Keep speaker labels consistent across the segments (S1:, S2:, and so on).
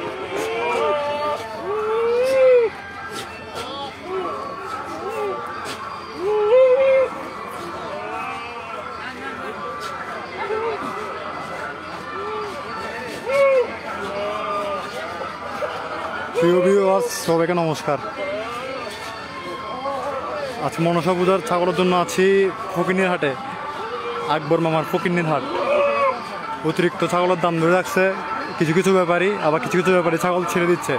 S1: প্রিয় ভিউয়ার্স, সবাইকে নমস্কার। আজ মনসা পূজার ছাগলের জন্য আছি ফকিন্নির হাটে, আকবর মামার ফকিন্নির হাট। অতিরিক্ত ছাগলের দাম ধরে রাখছে কিছু কিছু ব্যাপারী, আবার কিছু কিছু ব্যাপারী ছাগল ছেড়ে দিচ্ছে।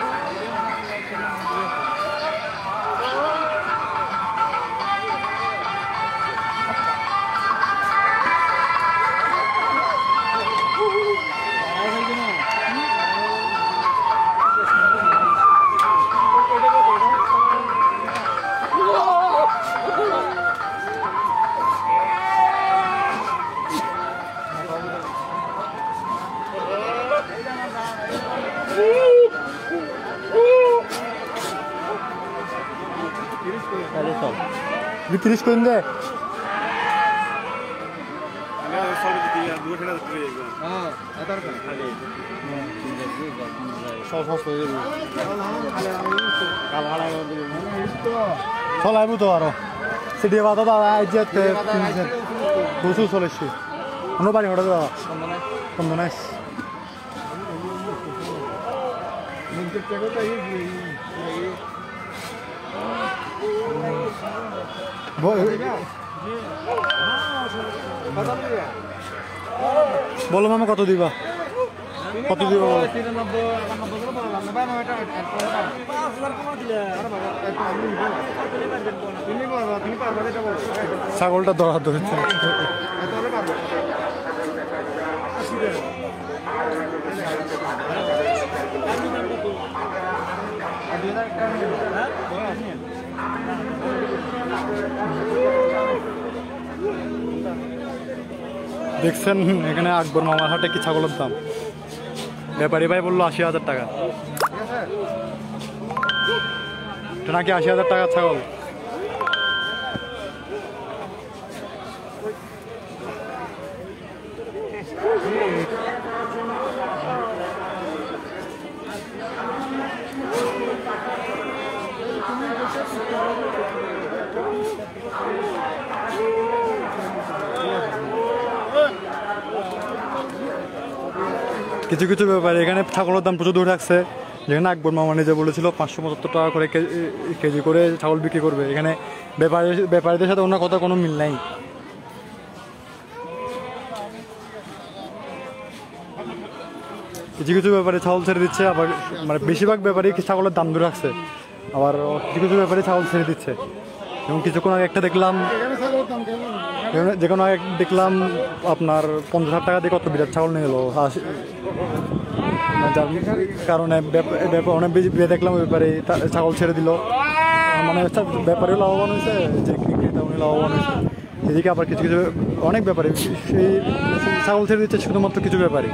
S1: তিরিশ করে দে, চলাইব তো আরো সিটি বাধা দাদা প্রচুর চলেছি অন্য বাড়ি হঠাৎ দাদা কন্দনাইস বলো মামা কত দিবা, কত দিবা বলো। ছাগলটা দরা ধরেছে। দেখছেন এখানে আকবর মামার হাটে কি ছাগলের দাম। ব্যাপারী ভাই বললো ৮০,০০০ টাকা, নাকি ৮০,০০০ টাকার ছাগল। কিছু কিছু ব্যাপারে এখানে ছাগলের দাম প্রচুর দূর রাখছে। যেখানে আকবর মামা নিজে বলেছিল ৫৭৫ টাকা করে কেজি করে ছাগল বিক্রি করবে, এখানে ব্যাপারীদের সাথে ওনার কথা কোনো মিল নাই। কিছু কিছু ব্যাপারে ছাগল ছেড়ে দিচ্ছে, আবার মানে বেশিরভাগ ব্যাপারী ছাগলের দাম দূর রাখছে, আবার কিছু কিছু ব্যাপারে ছাগল ছেড়ে দিচ্ছে। এবং কিছুক্ষণ আগে একটা দেখলাম, যেখানে আগে দেখলাম আপনার ৫০,০০০ টাকা দিয়ে কত বিরাট ছাগল নিয়ে এলো, যার কারণে অনেক বেশি দেখলাম ব্যাপারে ছাগল ছেড়ে দিল। মানে ব্যাপারেও লাভবান হয়েছে, যে ক্রিকেট উনি লাভবান হয়েছে। এদিকে আবার কিছু কিছু অনেক ব্যাপারে সেই ছাগল ছেড়ে দিচ্ছে শুধুমাত্র কিছু ব্যাপারে।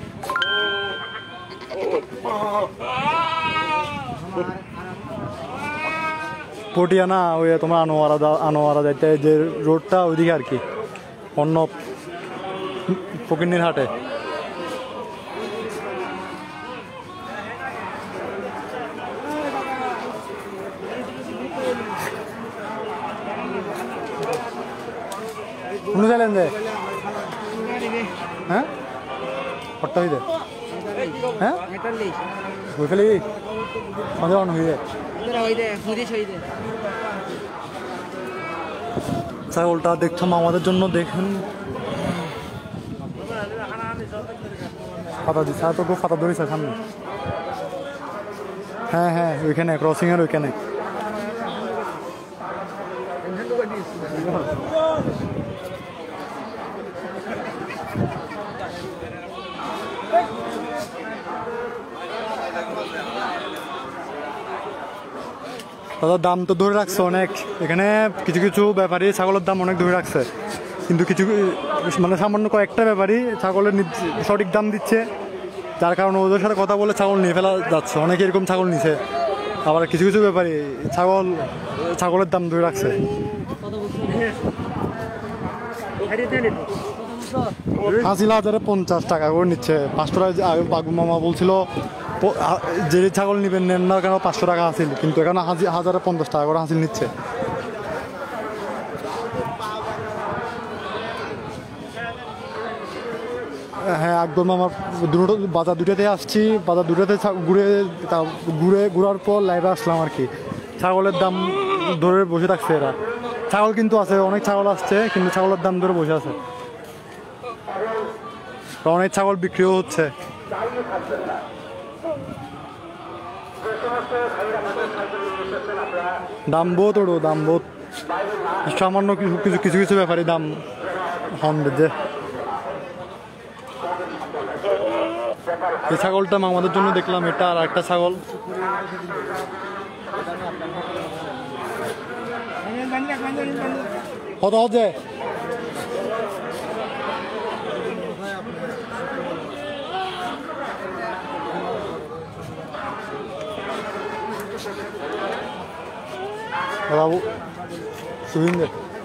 S1: পটিয়ানা ওই তোমার আনোয়ারা যাইতে যে রোডটা ওইদিকে আর কি, অন্য ফকিন্নির হাটে। কোন চাইলেন যে হ্যাঁ কট্টা হইতে হ্যাঁ ওই ফেলে অন হইতে ছাগলটা দেখতাম আমাদের জন্য। দেখেন পাতা দিচ্ছে, তো খুব পাতা ধরেছে সামনে। হ্যাঁ হ্যাঁ ওইখানে ক্রসিং এর ওইখানে। দাদা দাম তো ধরে রাখছে অনেক, এখানে কিছু কিছু ব্যাপারী ছাগলের দাম অনেক ধরে রাখছে, কিন্তু কিছু মানে সামান্য কয়েকটা ব্যাপারী ছাগলের সঠিক দাম দিচ্ছে, যার কারণে ওদের সাথে কথা বলে ছাগল নিয়ে ফেলা যাচ্ছে। অনেকে এরকম ছাগল নিছে, আবার কিছু কিছু ব্যাপারী ছাগলের দাম ধরে রাখছে। হাসিল হাজারে 50 টাকা করে নিচ্ছে। 500 টাকা আগে বাগু মামা বলছিল যে ছাগল নিবেন নেন না কেন 500 টাকা হাসিল, কিন্তু এখানে হাজারে 50 টাকা করে হাসিল নিচ্ছে। হ্যাঁ একদম আমার দুটো বাজার দুটাতে আসছি, বাজার দুটাতে ঘুরার পর লাইভে আসলাম আর কি। ছাগলের দাম ধরে বসে থাকছে এরা। ছাগল কিন্তু আছে, অনেক ছাগল আসছে, কিন্তু ছাগলের দাম ধরে বসে আছে। অনেক ছাগল বিক্রিও হচ্ছে। দাম বহুত ওড়ো, দাম বহুত সামান্য কিছু কিছু ব্যাপারে দাম হন যে এই ছাগলটা আমাদের জন্য দেখলাম, এটা আর একটা ছাগল। কত হচ্ছে? বাবু সুহিন্দে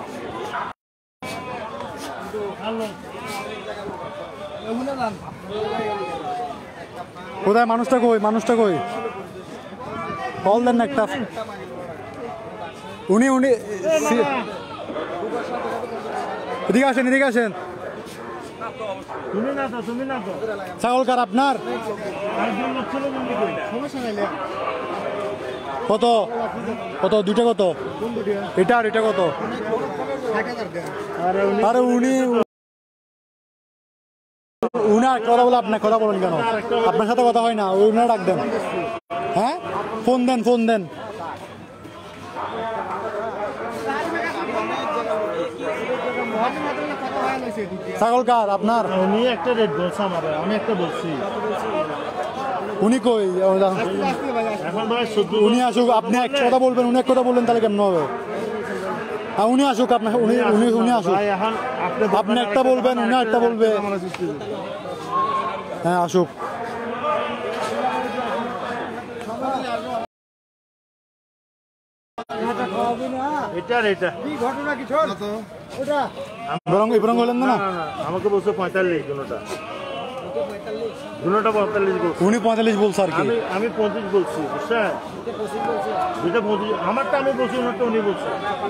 S1: কোথায়? মানুষটা কই? মানুষটা কই? কল দেন না একটা। উনি এদিকে আসেন, এদিকে আসেন। ছাগল কার আপনার? কত কত? দুইটা কত? এটা আর এটা কত? আরে উনি কথা বলে আপনার কথা বলেন কেন? আপনার সাথে কথা হয় না, উনার ডাক দেন। হ্যাঁ ফোন দেন, ফোন দেন। ছাগল কার আপনার?
S2: উনি একটা রেট বলছে আমার, আমি একটা বলছি।
S1: উনি কই?
S2: এখন ভাই
S1: উনি আসুক, আপনি এক কথা বলবেন, উনি এক কথা বললেন, তাহলে কেমন হবে? হ্যাঁ উনি আসুক, আপনার উনি আসুক। আপনি একটা বলবেন, উনি একটা বলবে। হ্যাঁ আসুক। বরং হলেন না,
S2: আমাকে বলছো 45, দুটা 45 বলছে।
S1: উনি 45 বলছে আর কি।
S2: আমি 25 বলছি, বুঝছেন? দুটা 25, আমারটা আমি বলছি, ওনারটা উনি বলছে।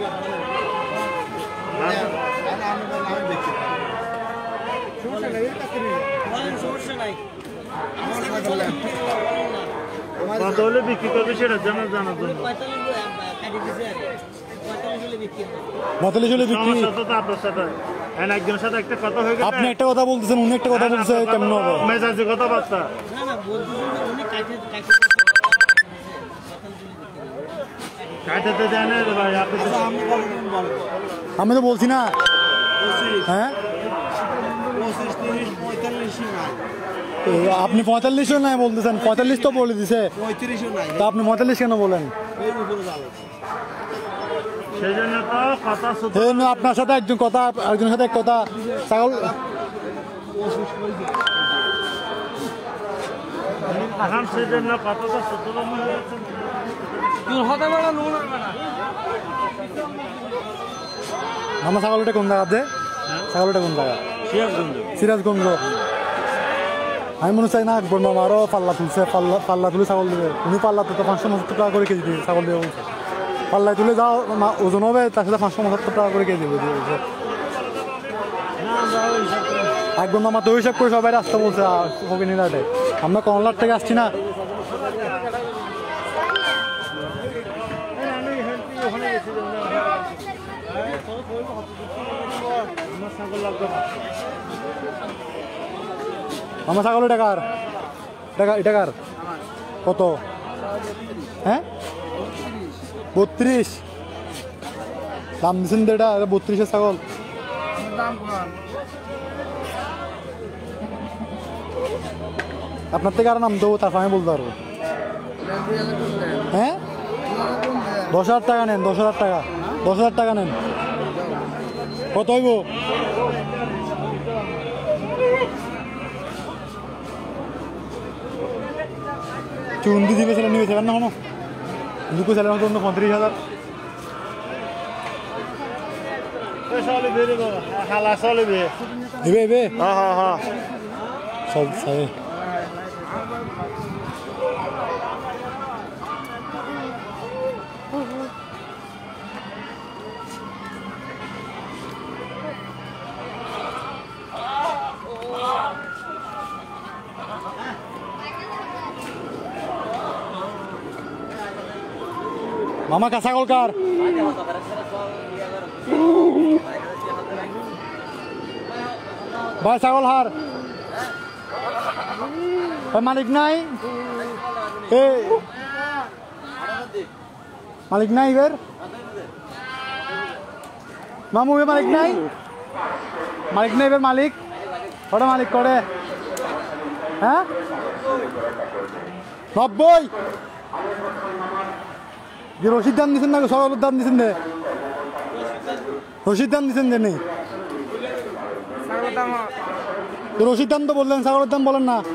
S2: কত হলে বিক্রি করবে সেটা জানার জন্য।
S1: 45 হলে বিক্রি।
S2: আপনার সাথে একজনের সাথে একটা কথা হয়ে গেছে,
S1: আপনি একটা কথা বলতেছেন, উনি একটা কথা বলছে, কেমন হবে?
S2: মেজাজে কথাবার্তা। কাটাতে দেয় না ভাই।
S1: আমি তো বলছি না। হ্যাঁ আপনি 45ও নাই বলতেছেন, 45 তো বলে দিছে, তা আপনি 45 কেন বলেন? আপনার সাথে একজন কথা, একজনের সাথে এক কথা। ছাগল আমার ছাগলটা কোন জায়গাতে? ছাগলটা কোন জায়গা? সিরাজগঞ্জ। আমি মনে চাই না একবার মামা আরও পাল্লা তুলছে, পাল্লা তুলে ছাগল দেবে। উনি পাল্লা তুলতে 570 টাকা করে কেজি দিয়ে ছাগল দেবে বলছে। পাল্লায় তুলে যাও ওজন হবে, তার সাথে 570 টাকা করে কেজি দেবে বলছে। একবার মামা তো হিসাব করে সবাই রাস্তা বলছে ফকিনিরাটে। আমরা কমলার থেকে আসছি না। আমার ছাগল এটা কার? এটা কার? কত? হ্যাঁ 32 দাম দিচ্ছেন তো? এটা 32-এর ছাগল। আপনার থেকে আর নাম দেবো, তারপর আমি বলতে পারবো। হ্যাঁ 10,000 টাকা নেন, 10,000 টাকা, 10,000 টাকা নেন। কত হইব? চুন্দি দিবে ছেলে নিবে সেখান না কোনো দুটো ছেলের মতো 35,000।
S2: চলিবে রে বাবা, হালা চলিবে।
S1: এবে এবে
S2: হ্যাঁ হ্যাঁ হ্যাঁ।
S1: সব সাই মামা কাঁচা কলকার ভাই ছাগল হার মালিক নাই এ মালিক নাই এবার মামু এ মালিক নাই এবার মালিক ওটা মালিক করে হ্যাঁ 90 যে রশিদ দাম দিচ্ছেন না সরলের দাম দিচ্ছেন দে রশিদ দাম দিচ্ছেন দে নেই রশিদ দাম তো বললেন ছাগলের দাম বলেন না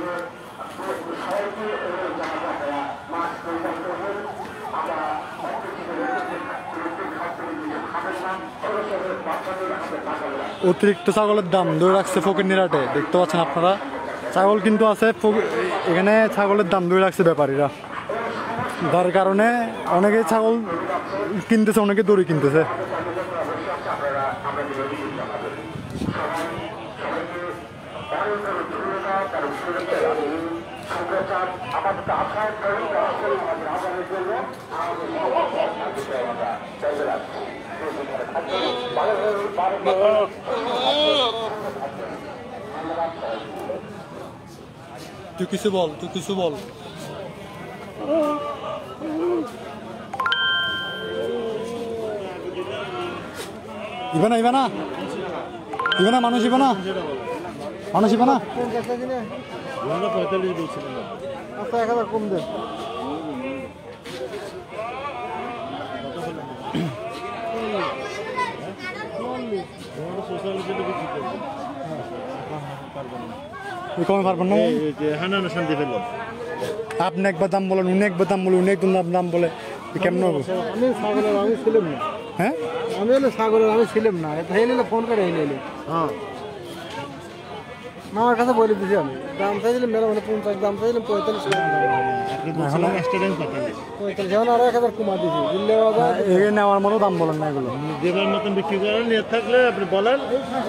S1: অতিরিক্ত ছাগলের দাম ধরে রাখছে ফকিরনিরাটে দেখতে পাচ্ছেন আপনারা ছাগল কিন্তু আছে এখানে ছাগলের দাম ধরে রাখছে ব্যাপারীরা যার কারণে অনেকে ছাগল কিনতেছে অনেকে দড়ি কিনতেছে তুই কিছু বল ইবানা মানুষ ইবানা
S2: 45 বলছিলেন।
S1: আচ্ছা 1000 কম দে কমে পারবেন না
S2: হানানো শান্তি পেল।
S1: আপনি একবার দাম বলেন উনি একবার দাম বলে উনি একদম দাম বলে কেমন হবে
S3: আমি ছাগলের আমি ছিলাম না
S1: হ্যাঁ
S3: আমি হলো ছাগলের আমি ছিলাম না হেলে ফোন করে হেলে
S2: হ্যাঁ
S3: মামার কাছে বলে দিছি আমি দাম চাইছিলাম মেলা মানে 50 দাম চাইছিলাম 45
S2: আপনি বলছিলেন স্টুডেন্ট কথা নেই।
S3: 45 এখন আর 1000 কমা দিছি দিল্লে বাজার
S1: এখানে নেওয়ার মতো দাম বলেন না এগুলো
S2: দেবার মতন বিক্রি করার নিয়ে থাকলে আপনি বলেন।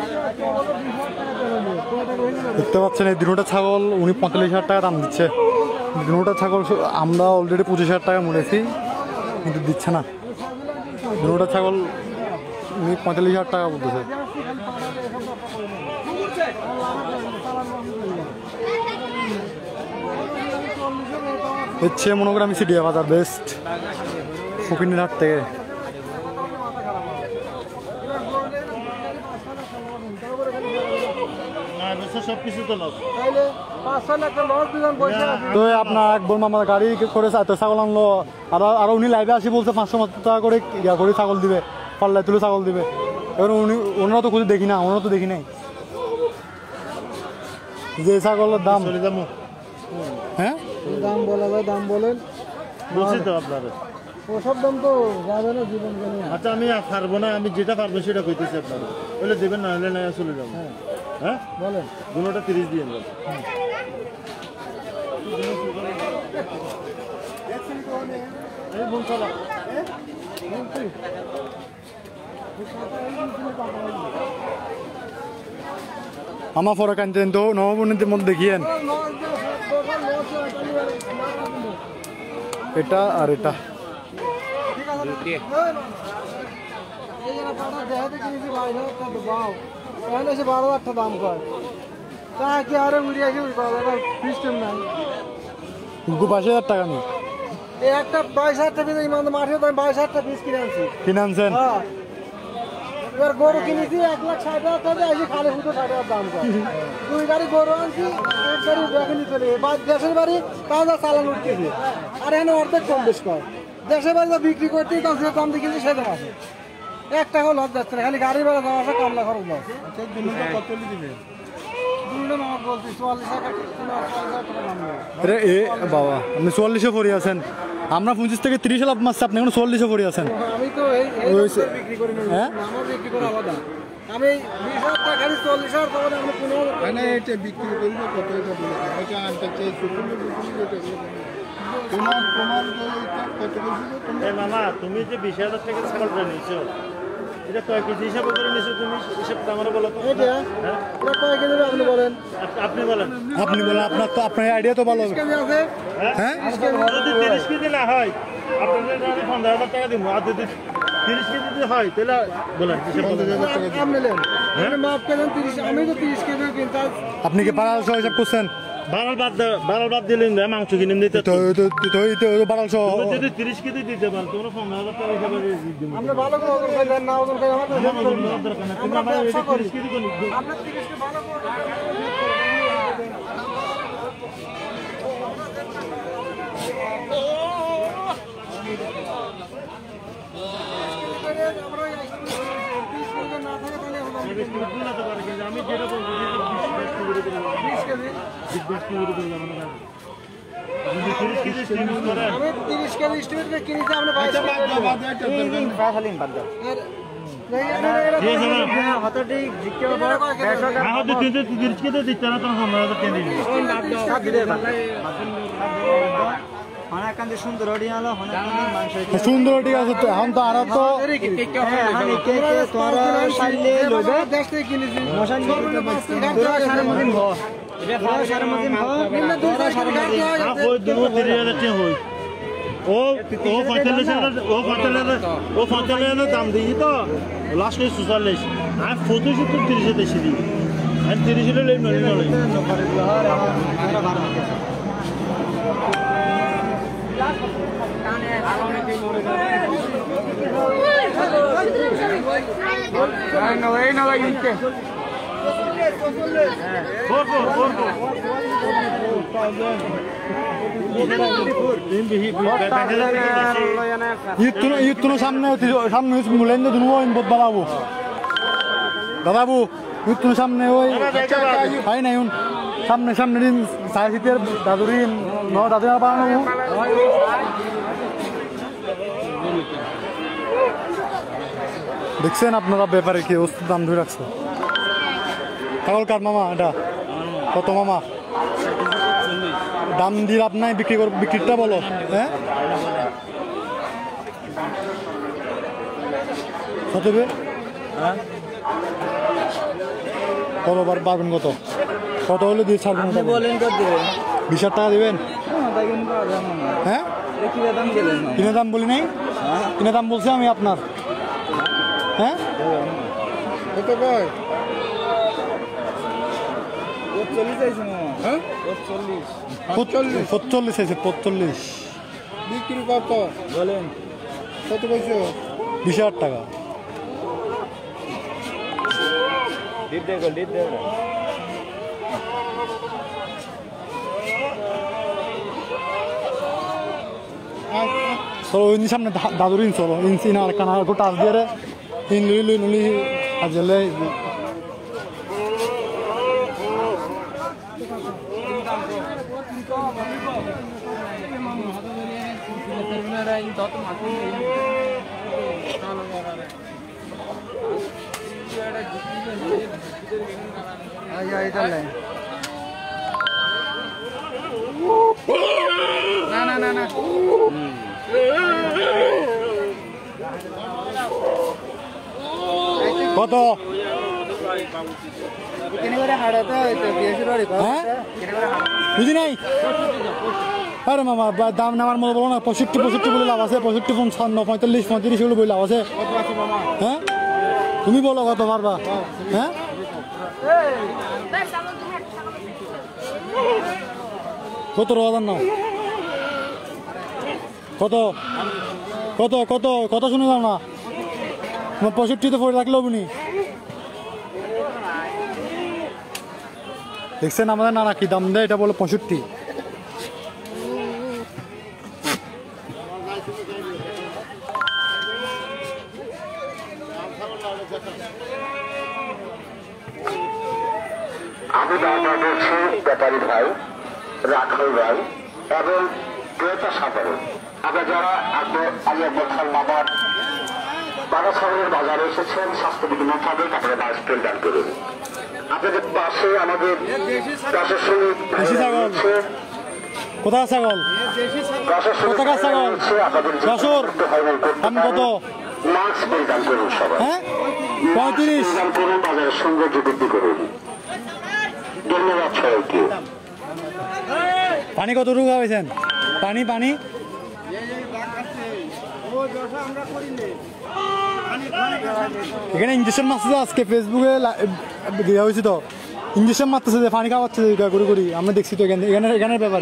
S1: দেখতে পাচ্ছেন এই দিনটা ছাগল উনি 45,000 টাকা দাম দিচ্ছে দিনটা ছাগল আমরা অলরেডি 25,000 টাকা মরেছি কিন্তু দিচ্ছে না দিনটা ছাগল উনি 45,000 টাকা বলতেছে হচ্ছে মনে করি আমি সিডিয়া বাজার বেস্ট ফকিরনিরহাট থেকে
S2: সবকিছু তো লস।
S3: তাইলে 500 লাখ লস দিলাম পয়সা
S1: তো আপনার এক বোন আমার গাড়ি করে তো ছাগল আনলো আর উনি লাইভে আসি বলছে 500 টাকা করে ইয়া করে ছাগল দিবে পাল্লায় তুলে ছাগল দিবে এবার ওনারা তো খুঁজে দেখি না ওনারা তো দেখি নাই যে ছাগলের দাম
S2: চলে যাবো
S1: হ্যাঁ
S3: দাম বলা যায় দাম বলেন
S2: বলছি তো আপনারা।
S3: ওসব দাম তো যাবে না জীবন গেলে
S2: আচ্ছা আমি আর পারবো না, আমি যেটা পারবো সেটা কইতেছি আপনারা। বলে দেবেন না হলে না চলে যাবো। হ্যাঁ
S3: বলেন
S2: দুটোটা 30 দিয়ে দেন। এই বোন চলা
S1: আমার ফরক আনতেন তো নববর্ণীদের মধ্যে দেখিয়েন এটা আর এটা
S3: দাম কয় তা কি আরে উড়ে আসে সিস্টেম নাই
S1: 22,000 টাকা নেই
S3: এই একটা 22,000 টাকা ইমান মাঠে তো 22,000 টাকা পিস কিনে আনছি
S1: কিনে আনছেন
S3: হ্যাঁ এবার গরু কিনেছি 1,60,000 টাকা এসে খালি শুধু 60,000 দাম কয় দুই গাড়ি গরু আনছি এক গাড়ি দেখেনি চলে দেশের বাড়ি তাজা চালান উঠতেছে আর এখানে অর্ধেক কম বেশ কয় দেশের বাড়ি বিক্রি করতে তার যে দাম দিয়ে কিনছি সেটা আছে 1 টাকাও লস যাচ্ছে না খালি গাড়ি ভাড়া যাওয়া আসা কামলা খরচ লস
S2: কত দিবেন?
S3: দুটো আমার বলছি 44,000 টাকা 44,000 টাকা দাম নেই
S1: আরে এ বাবা আপনি 44-এ পড়ে আছেন আমরা 25 থেকে 30 লাভ মারছি আপনি এখন 44-এ পড়ে আছেন
S3: আমি তো এই
S1: ওই সে-
S3: বিক্রি করি না
S1: হ্যাঁ?
S3: আমার বিক্রি করা আলাদা আমি 20,000 টাকা খালি 40,000 তখন আপনি 15,000
S4: মানে এটা বিক্রি করবো কত এটা বলে দেন। এটা আনতে চাই শুকুনো বিক্রি করতে তোমার তোমার কত বলছিল তুমি
S2: মামা তুমি যে 20,000 টাকা ছাগলটা নিছো এটা কয় কেজি হিসাবে করে নিছো তুমি হিসাবটা আমরা বলো তো
S3: এটা এটা কয় কেজি হবে আপনি বলেন
S2: আপনি বলেন
S1: আপনার তো আপনার আইডিয়া তো ভালো
S3: 30 কেজি আছে
S1: হ্যাঁ
S2: যদি 30 কেজি না হয় আপনাদের আমি 15,000 টাকা দিব আর যদি 30 কেজি যদি হয় তাহলে বলেন হিসাব বলেন
S3: আপনি নেন আপনি মাপ করেন 30 আমি তো 30 কেজি কিনতে
S1: আপনি কি বাড়াল সহ হিসাব করছেন
S2: বারাল বাদ দিলেন না মাংস কিনে দিতে
S1: বাড়াল সহ
S2: যদি 30 কেজি দিতে পারেন তোমরা 15,000 টাকা হিসাবে দিব
S3: আপনি ভালো করে ওজন করেন না ওজন করে আমাদের
S2: আমার ওজন করার দরকার নেই তোমরা ভাই 30 কেজি করে নিও
S3: আপনি 30 কে ভালো করে
S2: আমি যেটা বলবো 20 কেজি 20 কেজি করে যাবো না যদি 30 কেজি স্টিমিং করেন
S3: আমি 30 কেজি এস্টিমেট কিনেছি আপনি 22
S4: এটা বাদ দাও বাদ দাও এটা
S1: সুন্দর ঠিক আছে তো এখন তো আর তো
S2: দাম দিই তো লাস্ট 44 আর 40 30 দিই আর 30 লই নলে নলে
S1: সামনে মূল্যায়ন বাবু দাদাবু সামনে ওই হয় নাই সামনে সামনে দিন সাড়ে শীতের দাদুরি দাদু বানাবো দেখছেন আপনারা ব্যাপারে কি ওষুধ দাম ধরে রাখছে কাগল কার মামা এটা কত মামা দাম দিয়ে লাভ নাই বিক্রিটা বলো হ্যাঁ কত দেবে কতবার পারবেন কত কত হলে দিয়ে ছাড়বেন 20,000 টাকা দেবেন হ্যাঁ কিনে দাম বলি নাই কিনে দাম বলছি আমি আপনার হ্যাঁ
S4: কত কয়
S1: 45 আছে 45
S4: বিক্রি কত বলেন কত কইছো
S1: 20,000 টাকা চলো ওই সামনে দাদুর ইন চলো ইন আর কানা গোটা আস দিয়ে ইন লুই নুলি আজলে
S3: না
S1: কত বুঝি নাই আরে মামা দাম নেওয়ার মতো বলো না 65 বলে লাভ আছে 65 55 45 35 বলে লাভ আছে হ্যাঁ তুমি বলো কত পারবা হ্যাঁ কত হাজার নাও কত কত কত কত শুনে যাও না 65 পড়ে রাখলেও বুনি দেখছেন আমাদের নানা কি দাম দেয় এটা বলে 65
S5: আমি বাংলাদেশে ব্যাপারী ভাই রাখাল ভাই এবং ক্রেতা সাধারণ আমরা যারা আগে আলিয়া বছর মামার পাড়া শহরের বাজারে এসেছেন স্বাস্থ্যবিধি মোতাবেক আপনারা বায়োস্টেল দান করুন। আপনাদের পাশে আমাদের প্রশাসনিক
S1: দেশি ছাগল।
S5: রয়েছে,
S1: কোথায় ছাগল?
S5: প্রশাসনিক
S1: কোথাকার ছাগল?
S5: রয়েছে, আপনাদের যে
S1: যশোর।
S5: সমস্ত হয়রানি করতে
S1: দাম কত?
S5: পারে, মাস্ক পরিধান করুন সবাই।
S1: হ্যাঁ,
S5: মাস্ক
S1: 35।
S5: পরিধান করুন, বাজারের সৌন্দর্য বৃদ্ধি করুন। ধন্যবাদ সবাইকে।
S1: পানি কতটুকু খাওয়াইছেন? পানি পানি এখানে ইঞ্জেকশন মারছে আজকে ফেসবুকে দেওয়া হয়েছে তো, ইঞ্জেকশন মারতেছে যে পানি খাওয়াচ্ছে করি করি, আমরা দেখছি তো এখানের ব্যাপারে।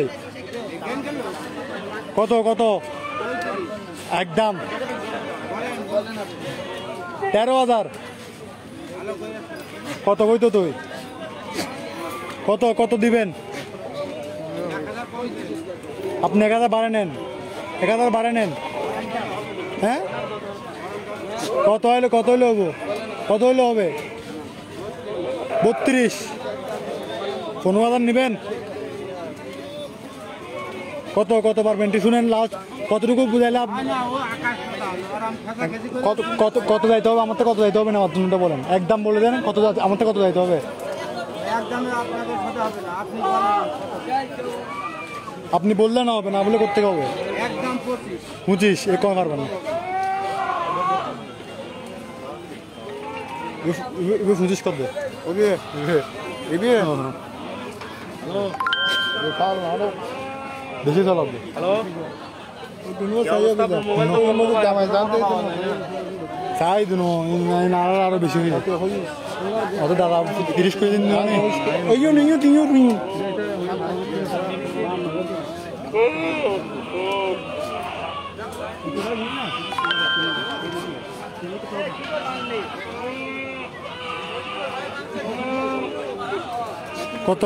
S1: কত কত? একদম 13,000। কত কইতো তুই? কত কত দিবেন? আপনি 1,000 বাড়ে নেন, 1,000 বাড়ে নেন। হ্যাঁ, কত হইলে হবো? কত হইলে হবে? 32। 15,000 নেবেন? কত কত পারবেন? শুনেন লাস্ট কতটুকু বুঝাইলে কত কত কত যাইতে হবে? আমার তো কত যাইতে হবে না, অর্জনটা বলেন, একদম বলে দেন কত, আমার তো কত যাইতে হবে? আপনি বললে না হবে, না বলে করতে হবে। 25 এ কম পারবেন না। 25 কত? বেশি চালাবো। চাই দিন আরো বেশি হয়ে যাবে। অত দাদা 30 করে দিন। কত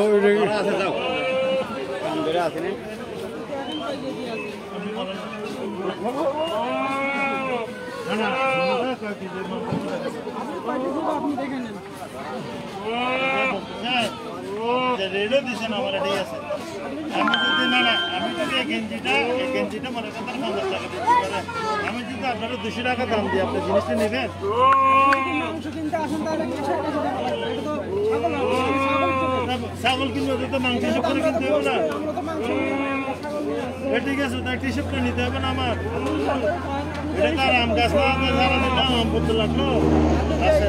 S2: রেডও দিচ্ছেন আমার, এটাই আছে। আমি যদি আমি যদি এই গেঞ্জিটা মনে করেন 50 টাকা দিতে পারে, আমি যদি আপনারা 200 টাকা দাম দিই, আপনি জিনিসটা নেবেন? ছাগল কিনবো তো মাংস হিসেব করে কিনতে হবে না? ঠিক আছে, তো একটা হিসেব করে নিতে হবে না আমার? এটা তার আম গাছ না, সারা দিন আম করতে লাগলো। আচ্ছা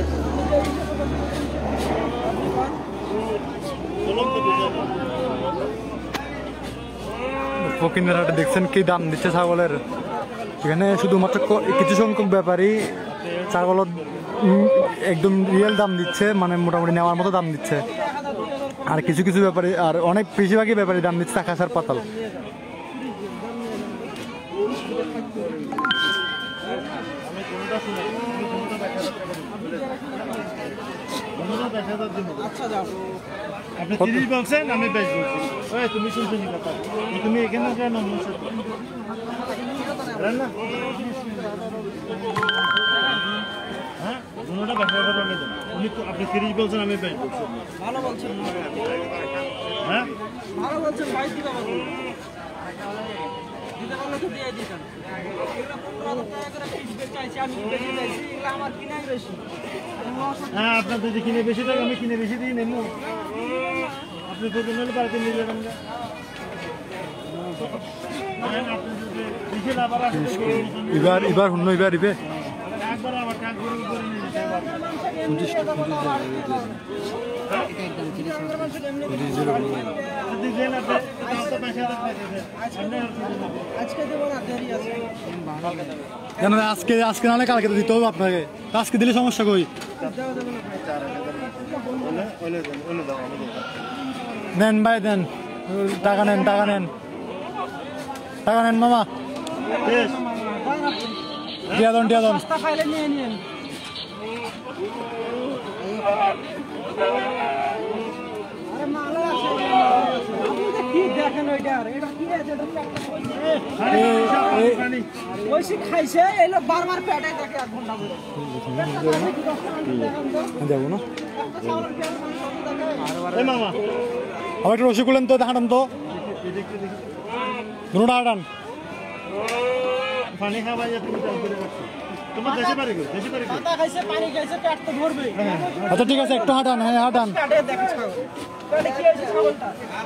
S1: ফকিন্দের হাটে দেখছেন কি দাম দিচ্ছে ছাগলের। এখানে শুধুমাত্র কিছু সংখ্যক ব্যাপারী ছাগলের একদম রিয়েল দাম দিচ্ছে, মানে মোটামুটি নেওয়ার মতো দাম দিচ্ছে। আর কিছু কিছু ব্যাপারী, আর অনেক বেশিরভাগই ব্যাপারী দাম দিচ্ছে আকাশ আর পাতাল।
S2: আপনি 30 বলছেন, আমি 22 বলছি। ওই তুমি শুনছো নি কথা? তুমি এখানে কেন বলছো? না হ্যাঁ, দুটোটা ব্যবসা করে দেন। আপনি 30 বলছেন, আমি 22 বলছি। ভালো বলছেন। হ্যাঁ ভালো বলছেন, 22 দিবা বলুন। দিতে বললে তো দিয়ে দিতাম। এগুলা 15,000 টাকা করে ফিক্স চাইছি, আমি বেশি চাইছি, এগুলা আমার কিনাই বেশি। হ্যাঁ, আপনার যদি কিনে বেশি টাকা, আমি কিনে বেশি দিয়ে নেবো। আপনি তো নিলে বাড়িতে নিলে আমরা
S1: এবার অন্য এবার ইবে
S2: একবার আমার কাজ করে উপরে নিয়ে যেতে হবে।
S1: কেন আজকে নাহলে কালকে তো দিতে হবে আপনাকে। আজকে দিলে সমস্যা কই? দেন ভাই দেন, টাকা নেন মামা। দিয়া দন যাবো না। আমার একটু রসি করলেন তো, দেখাটান তো দুটা হাঁটান।
S2: পানি খাওয়া যায়, তুমি তোমার দেশে বাড়ি কই? দেশে বাড়ি কই?
S3: পাতা খাইছে, পানি খাইছে, পেট তো ভরবে।
S1: আচ্ছা ঠিক আছে, একটু হাঁটান, হ্যাঁ হাঁটান।
S3: পেটে দেখো ছাগল। পেটে কি হয়েছে ছাগলটা?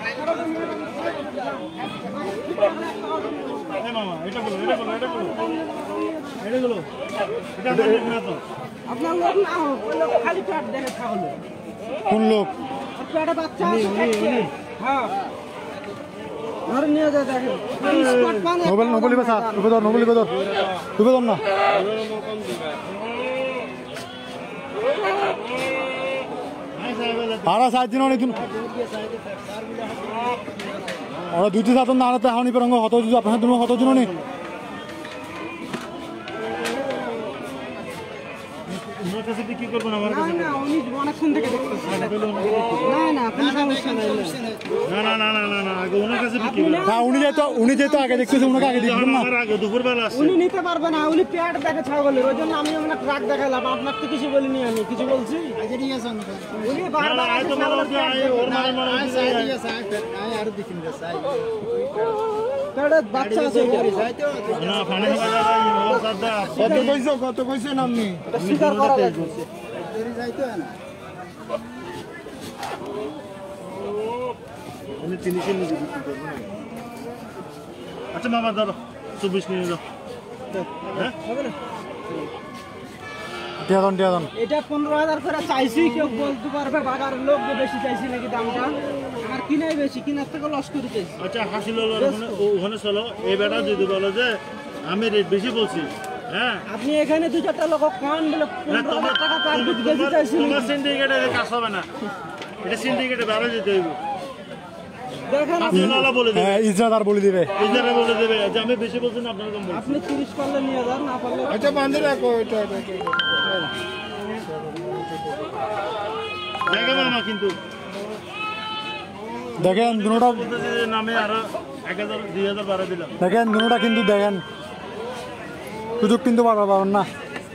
S2: এই মামা, এটা বলো, এটা বলো, এটা বলো। এটা বলো। এটা আমার লোক না তো।
S3: আপনার লোক না হোক, ওই লোক খালি পেট দেখে ছাগলের।
S1: কোন লোক?
S3: আর পেটে বাচ্চা আছে, খাচ্ছে। হ্যাঁ। ঘরে নিয়ে যায় দেখেন। স্পট পান
S1: নোবেল নোবেল ইবে স্যার, উপে ধর, নোবেল ইবে ধর না। আরা সাত দিন অনেক দিন ওরা দুটি সাতন না আনাতে হাওনি পেরঙ্গ হত যদি আপনার তুমি হত জন নেই
S2: ওনার কাছে বিক্রি করবো না আমার
S3: না
S2: কাছে।
S3: না উনি অনেকক্ষণ থেকে দেখতেছে না না কোনো সমস্যা নাই
S2: না না না না না না আগে ওনার কাছে বিক্রি করবো।
S1: হ্যাঁ উনি যেহেতু আগে দেখতেছে ওনাকে আগে দেখবেন না।
S2: আমার আগে দুপুরবেলা আসছে।
S3: উনি নিতে পারবে না উনি পেট দেখে ছাগলের ওই জন্য আমি ওনাকে ট্রাক দেখালাম আপনার তো কিছু বলিনি আমি কিছু বলছি উনি
S2: না, না,
S3: বারবার
S2: আয় তো
S3: আসে
S2: মনে
S3: ছাগলের
S2: হচ্ছে
S3: পেট
S2: আয় ওর
S3: দেখে।
S2: মানে মনে হচ্ছে
S3: পেটে বাচ্চা আছে
S2: না ফানি বাজার ও সাদা
S4: কত কইছো নামনি
S3: এটা স্বীকার করা লাগবে
S2: উনি 30 এর নিচে বিক্রি করবো না। আচ্ছা মামা ধরো 24 নিয়ে যাও। হ্যাঁ
S3: হবে না
S1: টিয়াদন
S3: এটা 15,000 করে চাইছি কেউ বলতে পারবে বাজারের লোক যে বেশি চাইছি নাকি দামটা আর কিনাই বেশি কিনার থেকে লস করে চাইছি
S2: আচ্ছা হাসিল ওখানে চলো এই বেটা যদি বলো যে আমি রেট বেশি বলছি হ্যাঁ
S3: আপনি এখানে 2-4টা লোক কম বলে 15,000 টাকা পার পিস বেশি চাইছি
S2: তোমার সিন্ডিকেটে কাজ হবে না এটা সিন্ডিকেটে বাইরে যেতে হইব
S3: দেখেন
S2: হাসিল বলে দেবে
S1: হ্যাঁ ইজাদার বলে দিবে
S2: ইজারা বলে দেবে যে আমি বেশি বলছি না আপনার কম বলছি
S3: আপনি 30 পারলে নিয়ে যান না পারলে
S4: আচ্ছা বান্ধে রাখো এটা
S2: জায়গা মামা কিন্তু
S1: দেখেন দুটোটা
S2: বলতেছি যে নামে আরো 1000 2000 বাড়া দিলাম
S1: দেখেন দুটোটা কিন্তু দেখেন সুযোগ কিন্তু বারবার পাবেন না।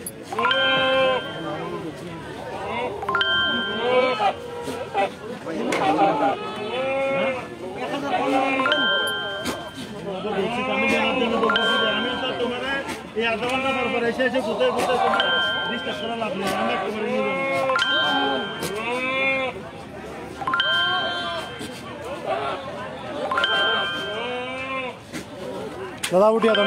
S2: বলছি তো আমি জানার জন্য বলতেছি যে আমি তো তোমার এই আধা ঘন্টা পর এসে কোথায় তোমার ডিস্টার্ব করা লাভ নেই আমি একেবারে নিয়ে যাবো
S1: দাদা টিয়াদন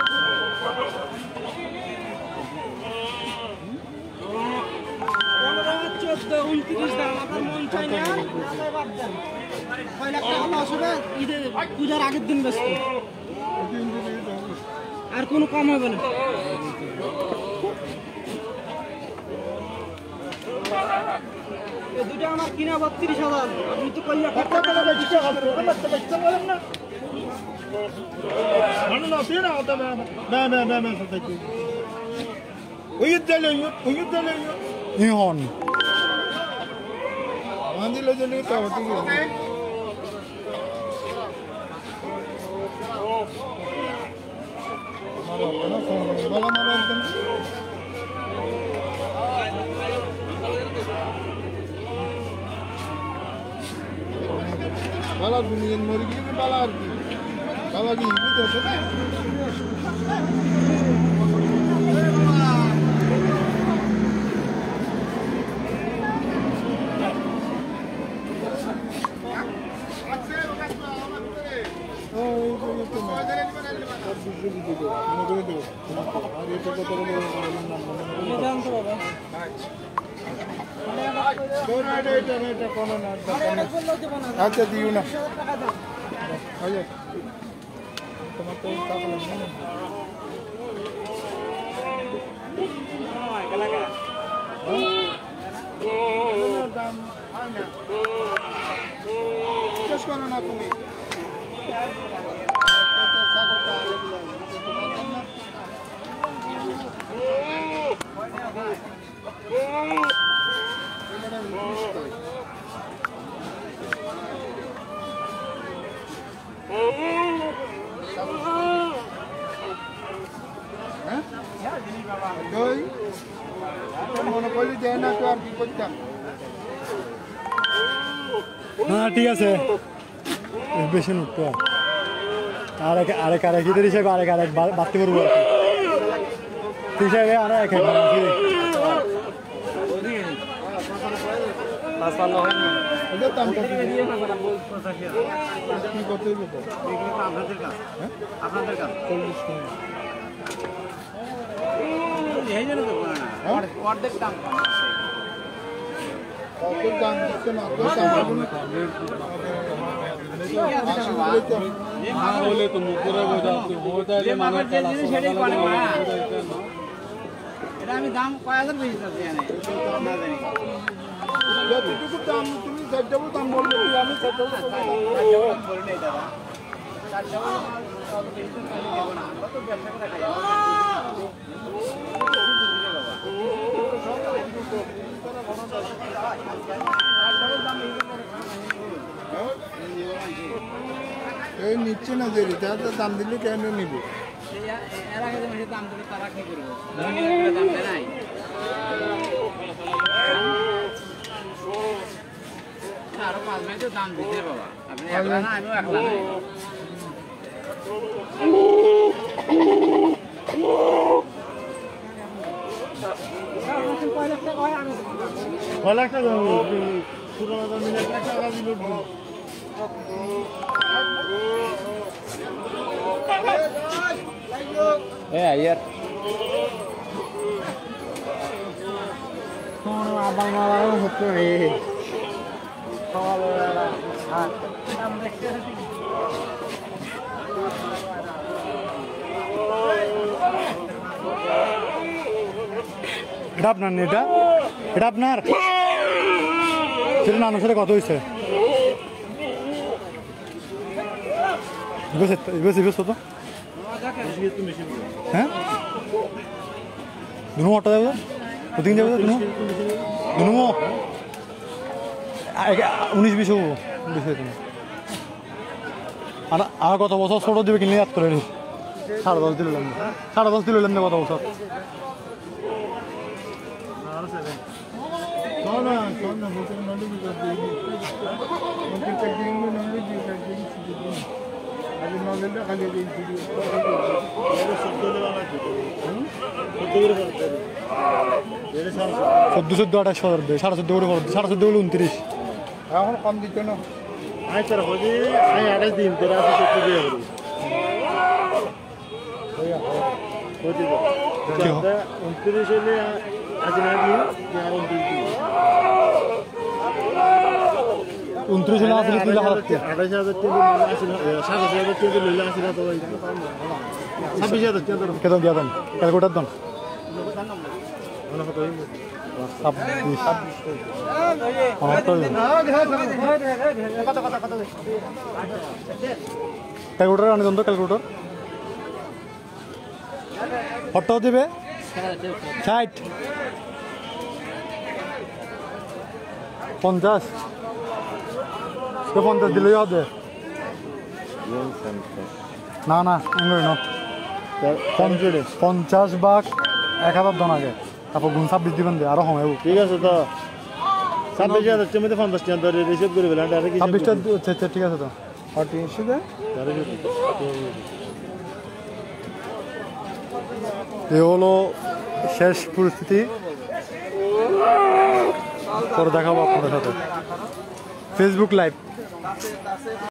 S3: 14-29 দাম আপনার মন চাই না বাদ দেন 6 লাখ টাকা লস হবে ঈদের পূজার আগের দিন ব্যস্ত আর কোনো কম হবে না এই দুটো আমার কিনা 32,000 আপনি তো কইয়া কত টাকা বেচতে বলেন না
S2: মানে না তুই না ওটা না সত্যি ওই দিলে
S1: ইহন
S4: বান্ধে লো জন্য তো ঠিক আছে মালা মালা একদম বালা দুনিয়ার মরে গিয়ে বালা আর কি বাবা কি বুঝতে
S3: জানতো বাবা
S4: আচ্ছা দিও না
S3: টাকা দাও
S4: তোমার তো টাকা লাগবে না দাম হয় না শেষ করো না তুমি মনে করলি দেয় না তো আর কি করতাম
S1: হ্যাঁ ঠিক আছে বেশি নোট তো আরেক হিদের হিসেবে আরেক বাড়তে পারবো আর কি 36 আগে আর এক এক
S4: এটার দাম কত কি কত হইব তো
S2: আপনাদের কাছে
S4: 40 টাকা
S2: অর্ধেক দাম
S4: কত দাম দিচ্ছে না তো দাম বলে তো মুখরে বোঝাতে বোঝালে মানে
S2: এটা আমি দাম কয় হাজার বেশি চাচ্ছি এখানে না জানি
S4: যতটুকু দাম তুমি সেটাও দাম বলবে আমি সেটাও
S2: বলি নাই দাদা
S4: এই নিচ্ছে না যে তাতে দাম দিলে কেন নিব
S2: এর আগে যে মেশে দাম দিলে তারা কি করবো দাম দেয় নাই আরো 5 মিনিট দাম দিতে বাবা আপনি একলা না আমিও একলা নাই
S4: কয় লাখ টাকা পুরোনো দাম মিলে 1 লাখ টাকা দিল
S2: ইয়ার
S3: আবার মারাও হতো রে
S1: এটা আপনার না এটা আপনার সেটা নানুর সাথে কত হয়েছে তো হ্যাঁ দুনো অটো যাবো ওদিকে যাবো দুনো দুনো 19-20 হবো বেশি হয়েছে না আর কত বছর ছোটো দিবে কিনে ইয়াদ করে 10.5 দিলাম 10.5 দিলাম না কত বছর
S4: না হোটেল নলে আজ নলেটা খালি দিয়েছি
S1: 14-28 দেয় 14.5 করে 14.5 হলে 29
S4: এখন কম দিত না
S3: আচ্ছা হজি আমি আগে দিন তোরা আছে তো দিয়ে হলো হজি তো 29 হলে আজ না দিন আর
S1: 29 হলে আসলে কি লাভ
S3: 28,000 টাকা আসলে 7,000 টাকা লইলে আসলে তো 26,000 টাকা
S1: কেতন দিয়া দেন ক্যালকুলেটার দেন
S3: মনে কত হইব
S1: 26 ক্যালকুলেটার আনে দেন তো ক্যালকুলেটার কত দিবে 60 50 50 দিলেই হবে না না এমনি না 50 ভাগ 1000 দন আগে তারপর গুণ 26 দিবেন দে আরো কমাইব
S3: ঠিক আছে তো 26,000 টাকা মধ্যে 50 টাকা ধরে রিসিভ করে বলেন আর কি
S1: 26টা ঠিক আছে তো
S4: আর 300 দেয়
S1: এ হলো শেষ পরিস্থিতি পরে দেখাবো আপনাদের সাথে ফেসবুক লাইভ